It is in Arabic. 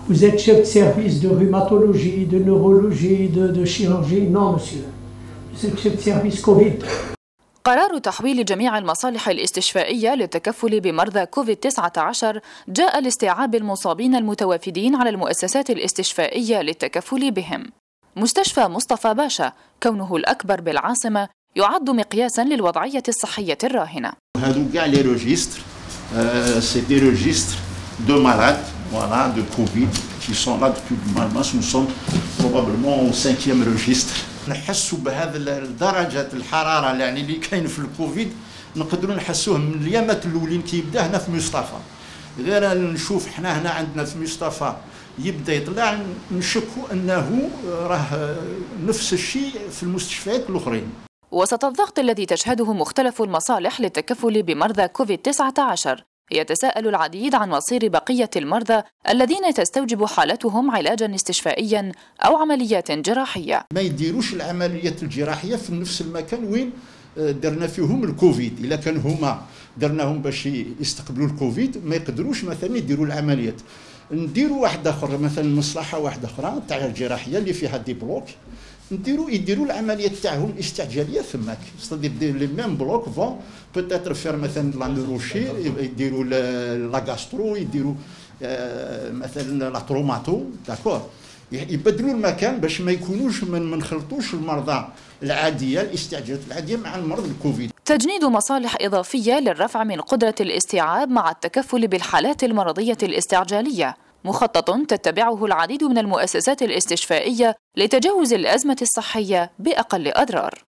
Vous êtes chef de service de rhumatologie, de neurologie, de chirurgie? Non, monsieur. Vous êtes chef de service Covid. قرار تحويل جميع المصالح الاستشفائية للتكفل بمرضى كوفيد-19 جاء لاستيعاب المصابين المتوافدين على المؤسسات الاستشفائية للتكفل بهم. مستشفى مصطفى باشا كونه الأكبر بالعاصمة يعد مقياسا للوضعية الصحية الراهنة. هادو كاع لي روجيستر سي دي روجيستر دو مالاد فوالا دو كوفيد كي سون لا دوبي مارس نو سون بروبابلمون او 5e روجيستر. نحسوا بهذا درجة الحرارة يعني اللي كاين في الكوفيد نقدروا نحسوه من اليامات الاولين كي يبدا هنا في مصطفى. غير نشوف حنا هنا عندنا في مصطفى يبدا يطلع نشكوا انه راه نفس الشيء في المستشفيات الاخرين. وسط الضغط الذي تشهده مختلف المصالح للتكفل بمرضى كوفيد-19 يتساءل العديد عن مصير بقية المرضى الذين تستوجب حالتهم علاجا استشفائيا أو عمليات جراحية. ما يديروش العمليات الجراحية في نفس المكان وين درنا فيهم الكوفيد. إلا كان هما درناهم باش يستقبلوا الكوفيد ما يقدروش مثلا يديروا العمليات. نديروا واحد آخر مثلا مصلحة واحدة أخرى تاع الجراحية اللي فيها دي بلوك يديروا العمليات تاعهم الاستعجاليه ثماك ستادير لي ميم بلوك فون بوتيتر فير مثلا لا نوروشي يديروا لا غاسترو يديروا مثلا لا تروماتو داكور يبدلوا المكان باش ما يكونوش ما نخلطوش المرضى العاديه الاستعجالات العاديه مع المرض الكوفيد. تجنيد مصالح إضافية للرفع من قدرة الاستيعاب مع التكفل بالحالات المرضية الاستعجالية مخطط تتبعه العديد من المؤسسات الاستشفائية لتجاوز الأزمة الصحية بأقل أضرار.